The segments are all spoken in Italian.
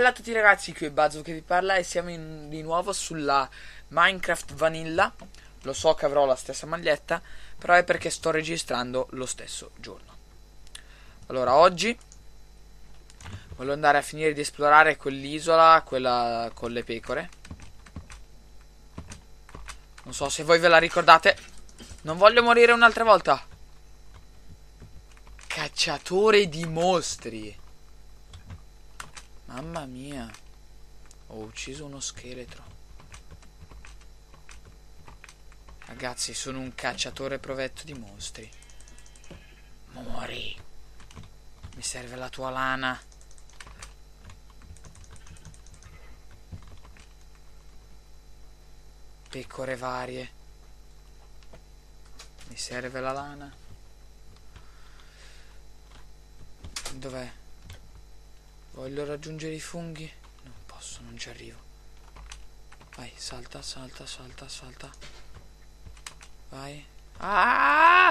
Bella a tutti ragazzi, qui è Bazzo che vi parla e siamo di nuovo sulla Minecraft Vanilla. Lo so che avrò la stessa maglietta, però è perché sto registrando lo stesso giorno. Allora, oggi voglio andare a finire di esplorare quell'isola, quella con le pecore. Non so se voi ve la ricordate. Non voglio morire un'altra volta. Cacciatore di mostri. Mamma mia. Ho ucciso uno scheletro. Ragazzi, sono un cacciatore provetto di mostri. Muori. Mi serve la tua lana. Pecore varie. Mi serve la lana. Dov'è? Voglio raggiungere i funghi. Non posso, non ci arrivo. Vai, salta, salta, salta, salta. Vai. Ah!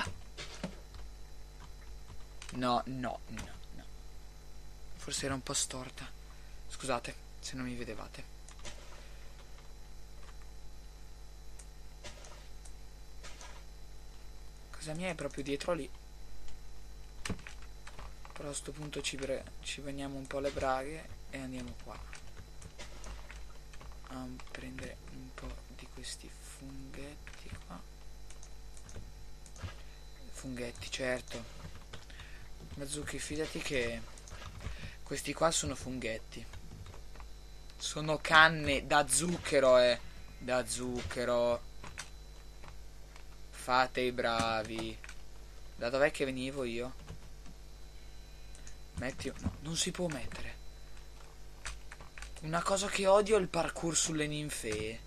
No, no, no, no. Forse era un po' storta. Scusate se non mi vedevate. Casa mia è proprio dietro lì. Però a sto punto ci bagniamo un po' le braghe e andiamo qua a prendere un po' di questi funghetti qua. Funghetti, certo. Bazooki, fidati che questi qua sono funghetti. Sono canne da zucchero, da zucchero. Fate i bravi. Da dov'è che venivo io? Metti... No, non si può mettere. Una cosa che odio è il parkour sulle ninfee.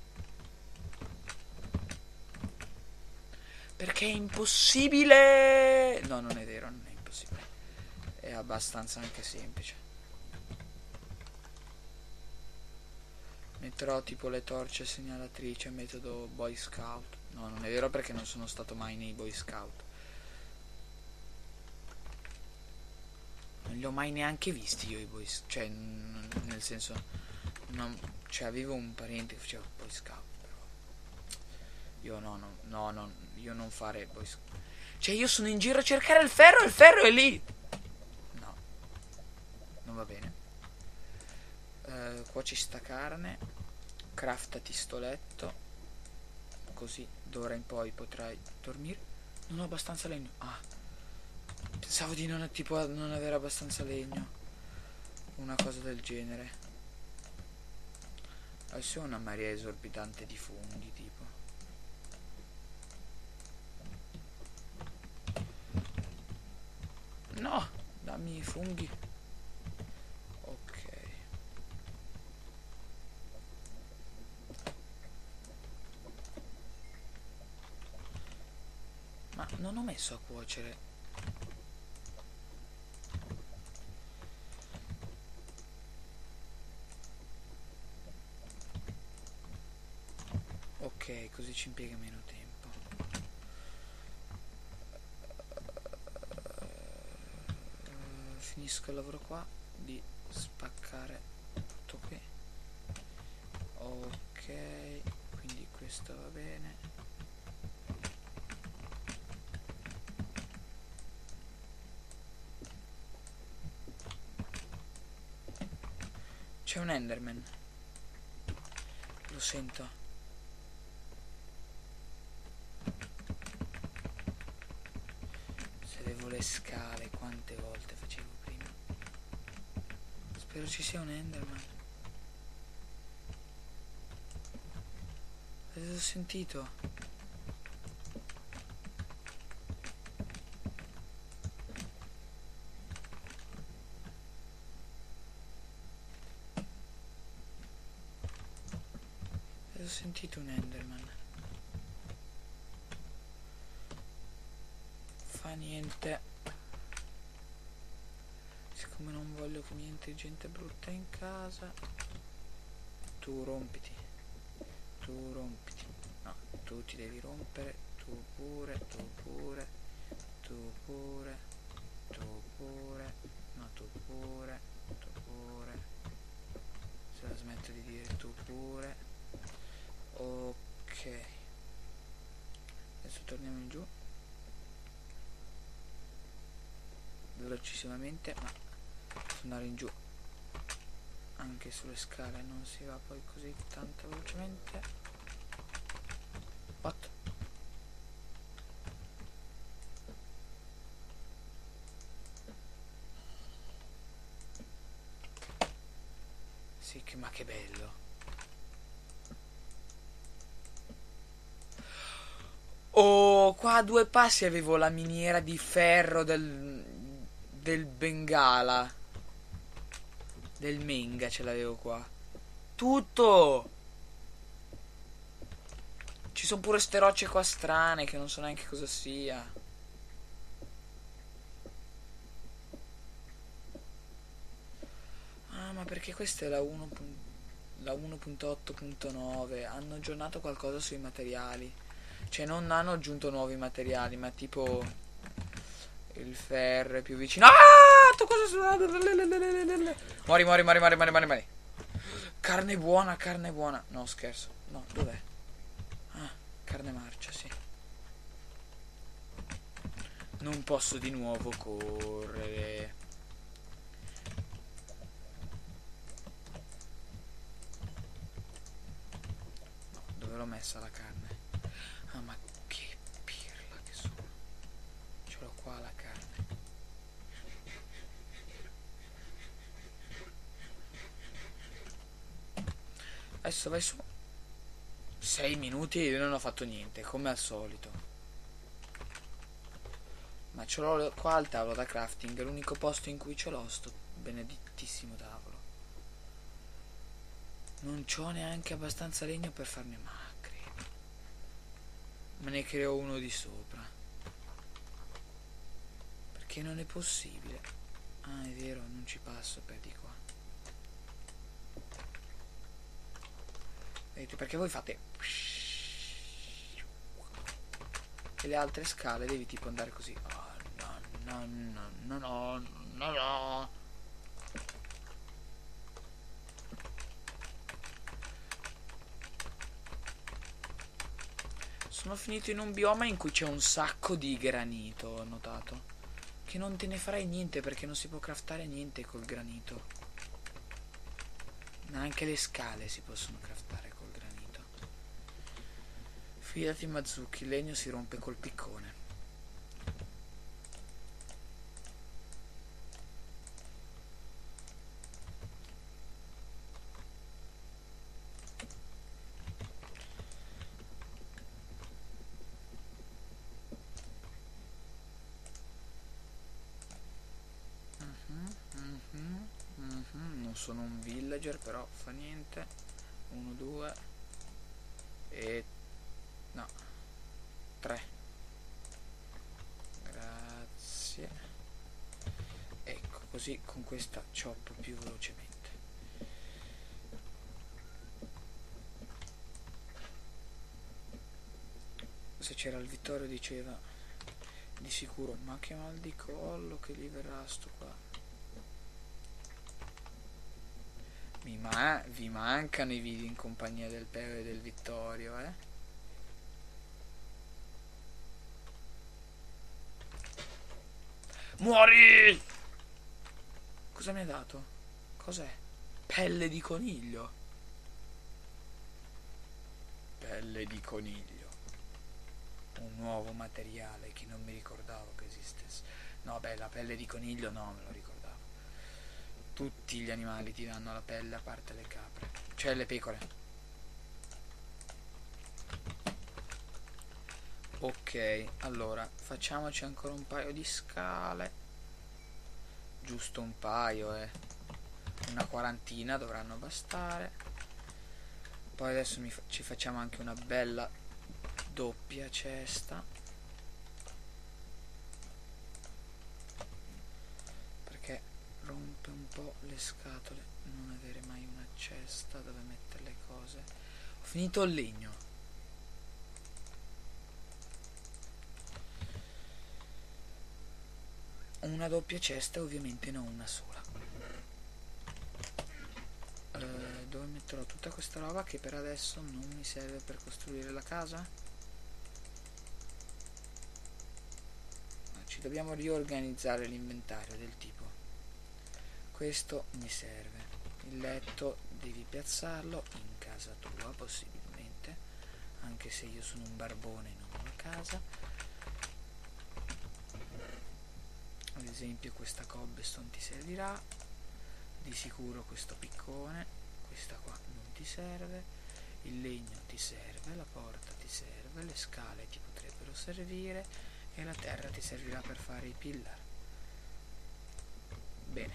Perché è impossibile. No, non è vero, non è impossibile. È abbastanza anche semplice. Metterò tipo le torce segnalatrici a metodo Boy Scout. No, non è vero perché non sono stato mai nei Boy Scout. Non li ho mai neanche visti io i Boy Scout. Cioè, nel senso... Non, cioè, avevo un parente che faceva Boy Scout. Però io no, io non fare Boy Scout. Cioè, io sono in giro a cercare il ferro e il ferro è lì. No, non va bene. Qua ci sta carne. Craftati sto letto. Così d'ora in poi potrai dormire. Non ho abbastanza legno. Ah, pensavo di non, tipo, non avere abbastanza legno. Una cosa del genere. Adesso è una marea esorbitante di funghi, tipo. No, dammi i funghi. Ok. Ma non ho messo a cuocere. Ok, così ci impiega meno tempo. Finisco il lavoro qua di spaccare tutto qui. Ok, quindi questo va bene. C'è un Enderman. Lo sento. Vedevo le scale, quante volte facevo prima. Spero ci sia un Enderman. L'ho sentito. Ho sentito un Enderman. Fa niente. Siccome non voglio che niente gente brutta in casa. Tu rompiti. Tu rompiti. No, tu ti devi rompere. Tu pure, tu pure. Tu pure. Tu pure. No, tu pure. Tu pure. smetto di dire tu pure. Ok, adesso torniamo in giù velocissimamente, ma tornare in giù anche sulle scale non si va poi così tanto velocemente. What? Sì, ma che bello. Oh, qua a 2 passi avevo la miniera di ferro del Bengala. Del Menga ce l'avevo qua. Tutto! Ci sono pure ste rocce qua strane che non so neanche cosa sia. Ah, ma perché questa è la 1.8.9? Hanno aggiornato qualcosa sui materiali. Cioè non hanno aggiunto nuovi materiali, ma tipo il ferro è più vicino. Ah! Cosa? Mori, mori, mori, mori, mori, mori, mori. Carne buona, carne buona. No, scherzo. No, dov'è? Ah, carne marcia, sì. Non posso di nuovo correre. No, dove l'ho messa la carne? Ah, ma che pirla che sono. Ce l'ho qua la carne. Adesso vai su. 6 minuti e io non ho fatto niente, come al solito. Ma ce l'ho qua al tavolo da crafting, è l'unico posto in cui ce l'ho sto benedettissimo tavolo. Non c'ho neanche abbastanza legno per farne macri. Me ne creo uno di sopra. Perché non è possibile. Ah, è vero, non ci passo per di qua. Vedete, perché voi fate... E le altre scale devi tipo andare così. Oh, no, no, no, no, no, no. Sono finito in un bioma in cui c'è un sacco di granito, ho notato. Che non te ne farai niente perché non si può craftare niente col granito. Neanche le scale si possono craftare col granito. Fidati Mazuki, il legno si rompe col piccone. Non sono un villager, però fa niente. 1, 2 e... no, 3. Grazie. Ecco, così con questa chop più velocemente. Se c'era il Vittorio diceva di sicuro, ma che mal di collo che gli verrà sto qua. Vi mancano i video in compagnia del Peo e del Vittorio, eh? Muori! Cosa mi ha dato? Cos'è? Pelle di coniglio. Pelle di coniglio. Un nuovo materiale che non mi ricordavo che esistesse. No, beh, la pelle di coniglio no, me lo ricordavo. Tutti gli animali ti danno la pelle a parte le capre. Cioè le pecore. Ok, allora facciamoci ancora un paio di scale. Giusto un paio, una quarantina dovranno bastare. Poi adesso ci facciamo anche una bella doppia cesta. Perché rompe un po' le scatole non avere mai una cesta dove mettere le cose. Ho finito il legno. Una doppia cesta, ovviamente non una sola. Dove me metterò tutta questa roba che per adesso non mi serve per costruire la casa. Ci dobbiamo riorganizzare l'inventario del tipo: questo mi serve, il letto devi piazzarlo in casa tua possibilmente, anche se io sono un barbone e non ho una casa. Ad esempio questa cobblestone ti servirà, di sicuro questo piccone, questa qua non ti serve, il legno ti serve, la porta ti serve, le scale ti potrebbero servire e la terra ti servirà per fare i pillar. Bene,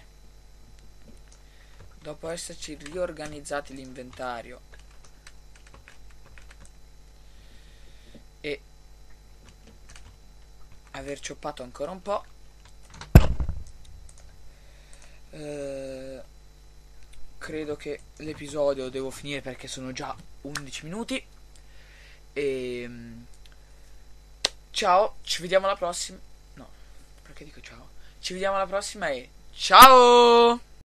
dopo esserci riorganizzati l'inventario e aver cioppato ancora un po', credo che l'episodio devo finire perché sono già 11 minuti e ciao, ci vediamo alla prossima. No, perché dico ciao? Ci vediamo alla prossima e ciao!